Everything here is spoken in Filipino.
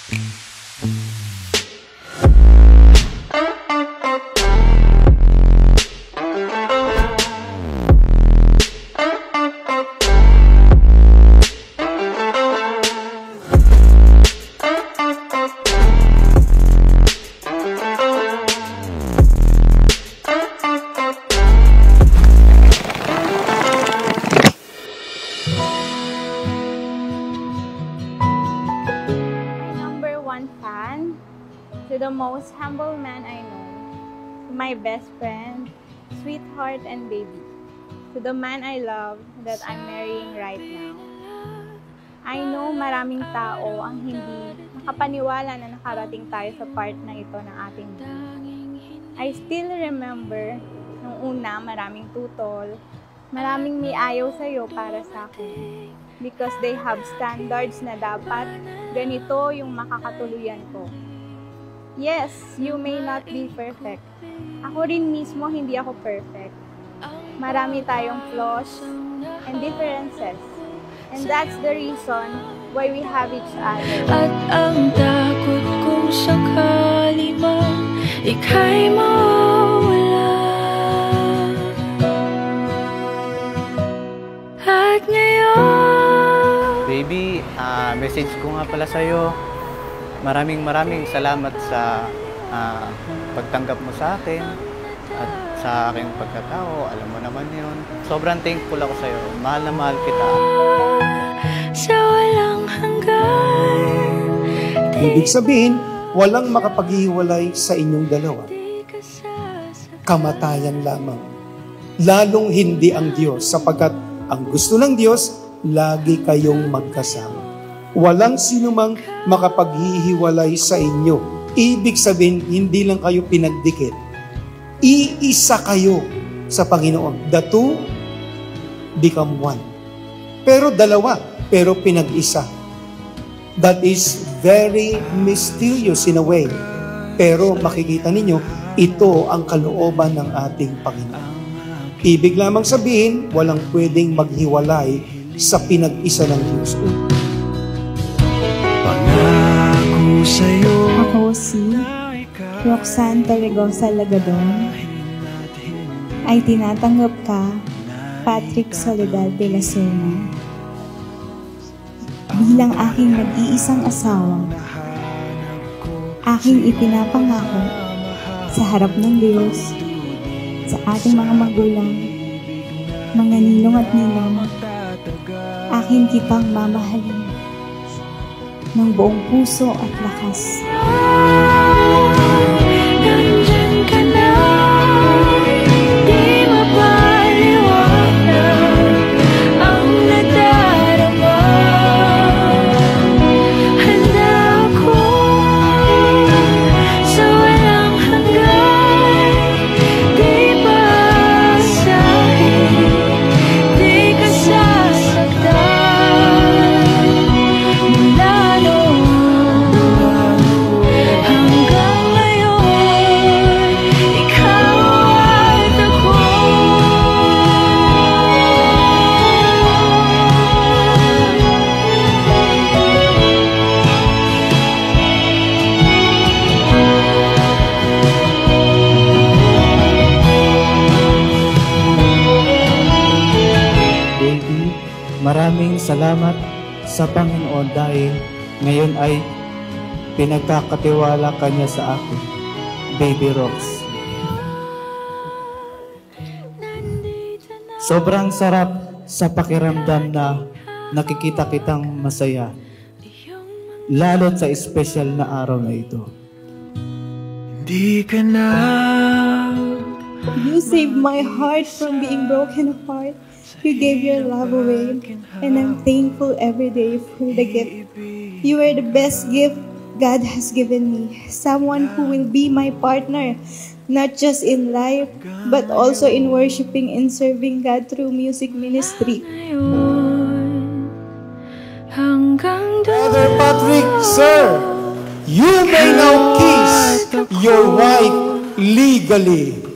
Fan, to the most humble man I know, to my best friend, sweetheart and baby, to the man I love that I'm marrying right now. I know maraming tao ang hindi makapaniwala na nakarating tayo sa part na ito ng ating buhay. I still remember nung una maraming tutol, maraming may ayaw sa'yo para sa akin. Because they have standards na dapat ganito yung makakatuluyan ko. Yes, you may not be perfect. Ako rin mismo hindi ako perfect. Marami tayong flaws and differences. And that's the reason why we have each other. At ang takot kung sakali man ika'y mawala. At ngayon Baby, message ko nga pala sa'yo. Maraming salamat sa pagtanggap mo sa akin at sa aking pagkatao. Alam mo naman yun. Sobrang thankful ako sa'yo. Mahal na mahal kita. Sa walang hanggan. Ibig sabihin, walang makapaghiwalay sa inyong dalawa. Kamatayan lamang. Lalong hindi ang Diyos, sapagkat ang gusto ng Diyos, lagi kayong magkasama. Walang sinumang makapaghihiwalay sa inyo. Ibig sabihin, hindi lang kayo pinagdikit. Iisa kayo sa Panginoon. The two become one. Pero dalawa, pero pinag-isa. That is very mysterious in a way. Pero makikita ninyo, ito ang kalooban ng ating Panginoon. Ibig lamang sabihin, walang pwedeng maghiwalay sa pinag-isa ng Diyos. Pangako sa'yo. Ako si Roxanne Torregosa Lagadon. Ay tinatanggap ka, Patrick Soledad de la Serna, bilang aking nag-iisang asawa. Aking ipinapangako sa harap ng Diyos, sa ating mga magulang, mga ninong at ninong, akin kitang mamahalin ng buong puso at lakas. Nandyan ka na, di mapaliwanag ang nadarama. Handa ako sa walang hanggan, di basahin, di ka sasaktan. Mula noon hanggang ngayon, ikaw at ako. Baby, maraming salamat sa Panginoon dahil ngayon ay pinagkakatiwala ka niya sa akin, Baby Rox. Sobrang sarap sa pakiramdam na nakikita kitang masaya, lalo't sa espesyal na araw na ito. Di ka na. You saved my heart from being broken apart. You gave your love away, and I'm thankful every day for the gift. You are the best gift God has given me. Someone who will be my partner, not just in life, but also in worshiping and serving God through music ministry. Brother Patrick, sir, you may now kiss your wife legally.